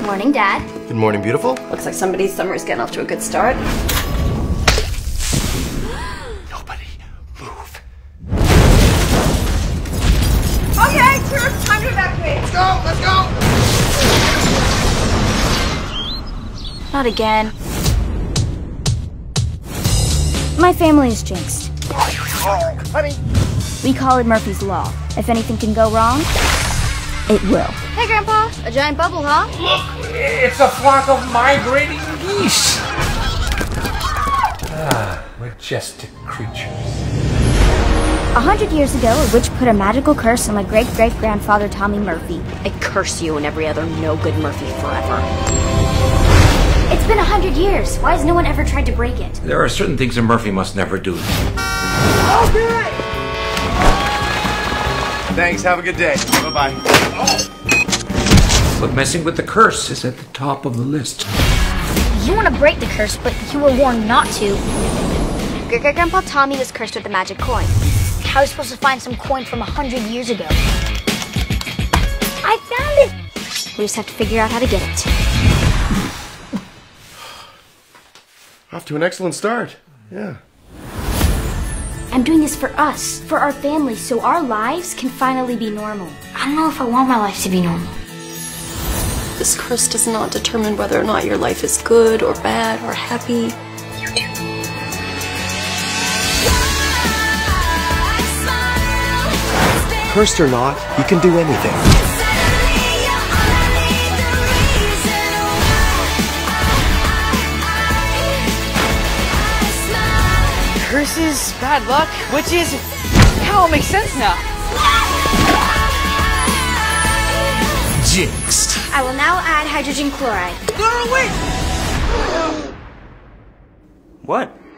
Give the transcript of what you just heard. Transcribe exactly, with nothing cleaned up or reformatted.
Morning, Dad. Good morning, beautiful. Looks like somebody's summer is getting off to a good start. Nobody move. Okay, troops, time to evacuate. Let's go, let's go! Not again. My family is jinxed. Oh, honey. We call it Murphy's Law. If anything can go wrong, it will. Hey, Grandpa. A giant bubble, huh? Look, it's a flock of migrating geese. Ah, majestic creatures. A hundred years ago, a witch put a magical curse on my great-great-grandfather Tommy Murphy. I curse you and every other no-good Murphy forever. It's been a hundred years. Why has no one ever tried to break it? There are certain things a Murphy must never do. Okay! Thanks, have a good day. Bye-bye. But messing with the curse is at the top of the list. You want to break the curse, but you were warned not to. Great-great-grandpa Tommy was cursed with a magic coin. How are we supposed to find some coin from a hundred years ago? I found it! We just have to figure out how to get it. Off to an excellent start. Yeah. I'm doing this for us, for our family, so our lives can finally be normal. I don't know if I want my life to be normal. This curse does not determine whether or not your life is good or bad or happy. You do. Cursed or not, you can do anything. Curses, bad luck, witches. It all makes sense now. Jinxed. I will now add hydrogen chloride. No, wait! What?